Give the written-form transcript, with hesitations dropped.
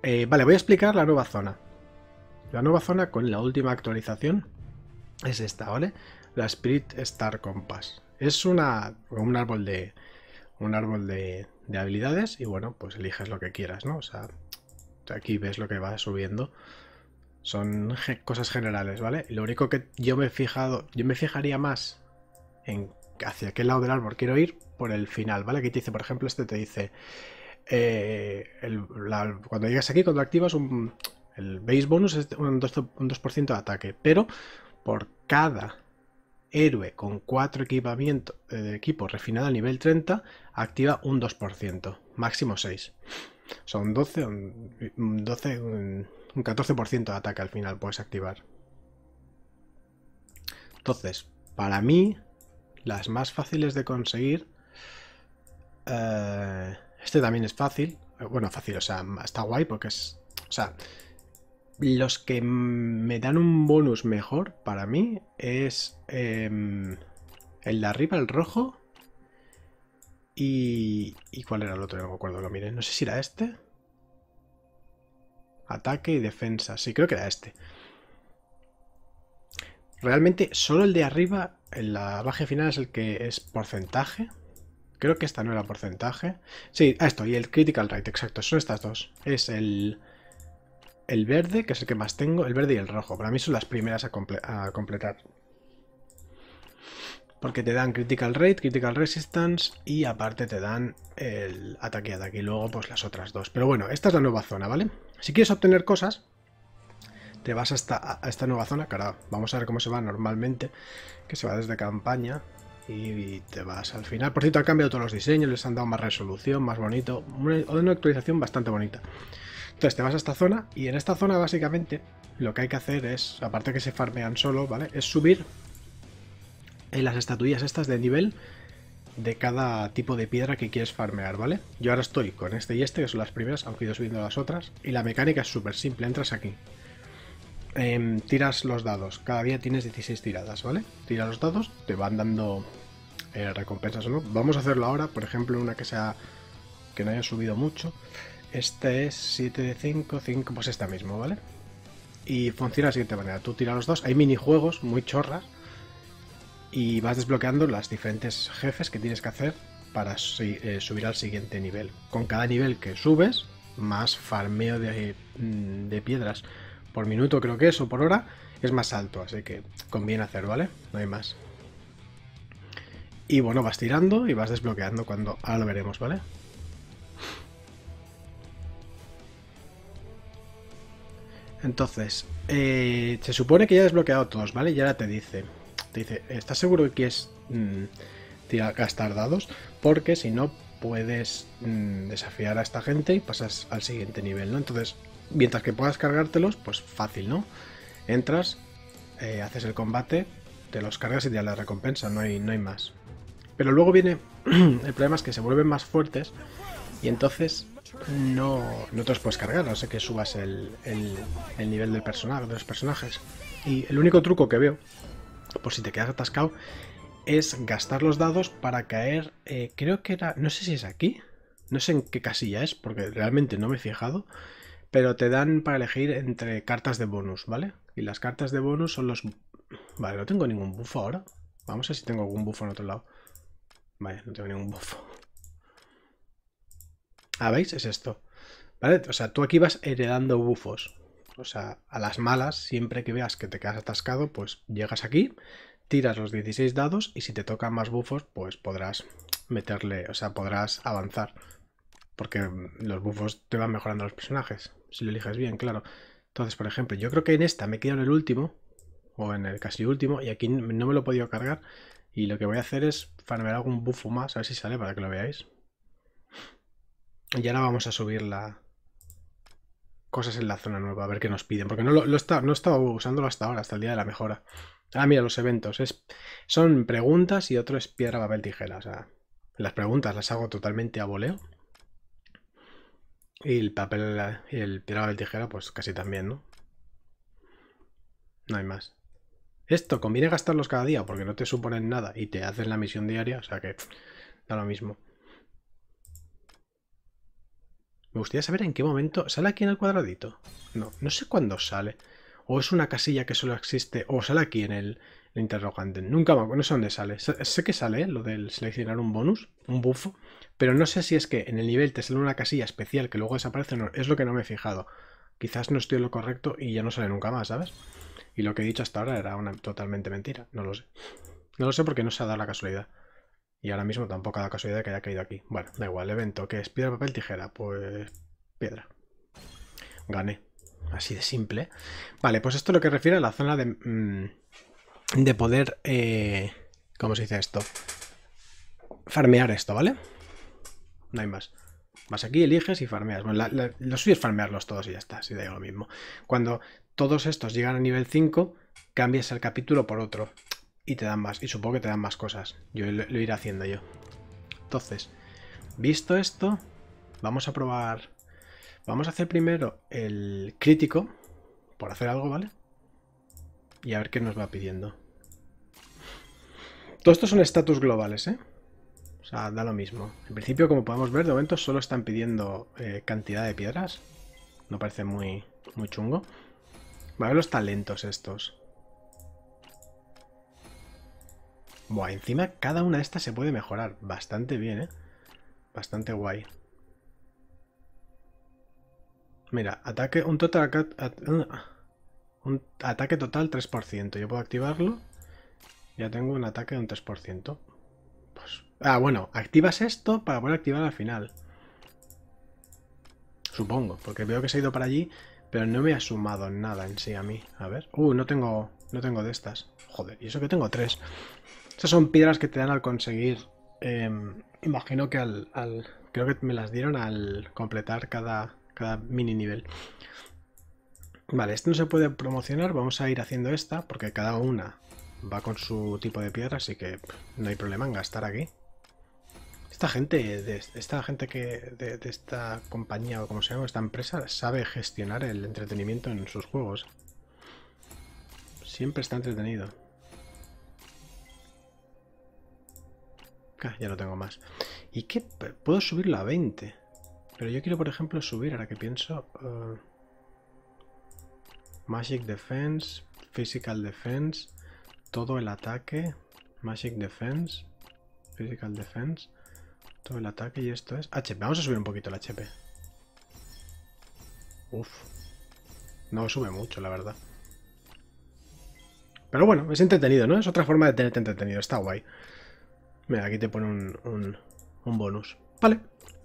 Vale, voy a explicar la nueva zona. La nueva zona con la última actualización es esta, ¿vale? La Spirit Star Compass. Es un árbol de habilidades y bueno, pues eliges lo que quieras, ¿no? O sea, aquí ves lo que va subiendo. Son cosas generales, ¿vale? Lo único que yo me fijaría más en hacia qué lado del árbol quiero ir por el final, ¿vale? Aquí te dice, por ejemplo, este te dice, cuando llegas aquí, cuando activas el base bonus es un 2% de ataque, pero por cada héroe con 4 equipos refinado a nivel 30 activa un 2%, máximo 6. Son 12, 12 un 14% de ataque al final puedes activar. Entonces, para mí, las más fáciles de conseguir... este también es fácil. Bueno, fácil, o sea, está guay porque es... O sea, los que me dan un bonus mejor para mí es el de arriba, el rojo. ¿Y cuál era el otro? No me acuerdo, lo miré. No sé si era este. Ataque y defensa. Sí, creo que era este. Realmente solo el de arriba, en la baja final, es el que es porcentaje. Creo que esta no era porcentaje. Sí, esto, y el Critical Rate, exacto. Son estas dos. Es el verde, que es el que más tengo, el verde y el rojo. Para mí son las primeras a completar. Porque te dan Critical Rate, Critical Resistance y aparte te dan el ataque y ataque. Y luego pues las otras dos. Pero bueno, esta es la nueva zona, ¿vale? Si quieres obtener cosas, te vas a esta nueva zona, que ahora vamos a ver cómo se va normalmente, que se va desde campaña y te vas al final. Por cierto, han cambiado todos los diseños, les han dado más resolución, más bonito, una actualización bastante bonita. Entonces te vas a esta zona y en esta zona básicamente lo que hay que hacer es, aparte que se farmean solo, ¿vale? Es subir en las estatuillas estas de nivel de cada tipo de piedra que quieres farmear, ¿vale? Yo ahora estoy con este y este, que son las primeras, aunque he ido subiendo las otras, y la mecánica es súper simple, entras aquí. Tiras los dados, cada día tienes 16 tiradas, ¿vale? Tiras los dados, te van dando recompensas o no. Vamos a hacerlo ahora, por ejemplo, una que no haya subido mucho. Este es 7 de 5, 5, pues esta mismo, ¿vale? Y funciona de la siguiente manera, tú tiras los dos, hay minijuegos muy chorras y vas desbloqueando las diferentes jefes que tienes que hacer para subir al siguiente nivel. Con cada nivel que subes, más farmeo de piedras por minuto creo que es, o por hora, es más alto, así que conviene hacer, ¿vale? No hay más. Y bueno, vas tirando y vas desbloqueando cuando... Ahora lo veremos, ¿vale? Entonces, se supone que ya he desbloqueado todos, ¿vale? Y ahora te dice, ¿estás seguro que quieres gastar dados? Porque si no, puedes desafiar a esta gente y pasas al siguiente nivel, ¿no? Entonces, mientras que puedas cargártelos, pues fácil, ¿no? Entras, haces el combate, te los cargas y te da la recompensa, no hay más. Pero luego viene, el problema es que se vuelven más fuertes y entonces no te los puedes cargar, no sé que subas el nivel del personaje, de los personajes. Y el único truco que veo, por si te quedas atascado, es gastar los dados para caer, creo que era, no sé si es aquí, no sé en qué casilla es, porque realmente no me he fijado, pero te dan para elegir entre cartas de bonus, ¿vale? Y las cartas de bonus son los... Vale, no tengo ningún bufo ahora. Vamos a ver si tengo algún bufo en otro lado. Vale, no tengo ningún bufo. Ah, ¿veis? Es esto. ¿Vale? O sea, tú aquí vas heredando bufos. O sea, a las malas, siempre que veas que te quedas atascado, pues llegas aquí, tiras los 16 dados y si te tocan más bufos, pues podrás meterle, o sea, podrás avanzar. Porque los bufos te van mejorando los personajes, si lo eliges bien, claro. Entonces, por ejemplo, yo creo que en esta me quedo en el último, o en el casi último, y aquí no me lo he podido cargar. Y lo que voy a hacer es farmear algún bufo más, a ver si sale para que lo veáis. Y ahora vamos a subir cosas en la zona nueva, a ver qué nos piden. Porque no he estado usándolo hasta ahora, hasta el día de la mejora. Ah, mira, los eventos. Son preguntas y otro es piedra, papel, tijera. O sea, las preguntas las hago totalmente a voleo. Y el papel y el piedra, papel, tijera, pues casi también, ¿no? No hay más. Esto conviene gastarlos cada día porque no te suponen nada y te hacen la misión diaria, o sea que da lo mismo. Me gustaría saber en qué momento... ¿Sale aquí en el cuadradito? No, no sé cuándo sale. O es una casilla que solo existe... O sale aquí en el interrogante. Nunca me acuerdo, no sé dónde sale. Sé que sale, lo del seleccionar un bonus, un bufo. Pero no sé si es que en el nivel te sale una casilla especial que luego desaparece o no. Es lo que no me he fijado. Quizás no estoy en lo correcto y ya no sale nunca más, ¿sabes? Y lo que he dicho hasta ahora era una totalmente mentira. No lo sé. No lo sé porque no se ha dado la casualidad. Y ahora mismo tampoco ha dado casualidad que haya caído aquí. Bueno, da igual, evento. ¿Qué es? Piedra, papel, tijera. Pues... piedra. Gané. Así de simple. Vale, pues esto es lo que refiere a la zona de poder... ¿cómo se dice esto? Farmear esto, ¿vale? No hay más. Vas aquí, eliges y farmeas. Bueno, lo suyo es farmearlos todos y ya está, si da lo mismo. Cuando todos estos llegan a nivel 5, cambias el capítulo por otro. Y te dan más. Y supongo que te dan más cosas. Yo lo iré haciendo yo. Entonces, visto esto, vamos a probar... Vamos a hacer primero el crítico, por hacer algo, ¿vale? Y a ver qué nos va pidiendo. Todo esto son estatus globales, ¿eh? O sea, da lo mismo. En principio, como podemos ver, de momento solo están pidiendo cantidad de piedras. No parece muy chungo. Va a ver los talentos estos. Buah, encima cada una de estas se puede mejorar. Bastante bien, ¿eh? Bastante guay. Mira, ataque, un ataque total 3%. Yo puedo activarlo. Ya tengo un ataque de un 3%. Pues, bueno, activas esto para poder activar al final. Supongo, porque veo que se ha ido para allí, pero no me ha sumado nada en sí a mí. A ver. No tengo de estas. Joder, y eso que tengo 3. Esas son piedras que te dan al conseguir. Imagino que creo que me las dieron al completar cada mini nivel. Vale, esto no se puede promocionar. Vamos a ir haciendo esta, porque cada una va con su tipo de piedra, así que no hay problema en gastar aquí. Esta gente de esta compañía o como se llama, esta empresa, sabe gestionar el entretenimiento en sus juegos. Siempre está entretenido. Ya no tengo más. ¿Y qué? Puedo subirlo a 20. Pero yo quiero, por ejemplo, subir, ahora que pienso... Magic Defense, Physical Defense, todo el ataque, Magic Defense, Physical Defense, todo el ataque y esto es... HP, vamos a subir un poquito el HP. Uf. No sube mucho, la verdad. Pero bueno, es entretenido, ¿no? Es otra forma de tenerte entretenido, está guay. Mira, aquí te pone un bonus. Vale.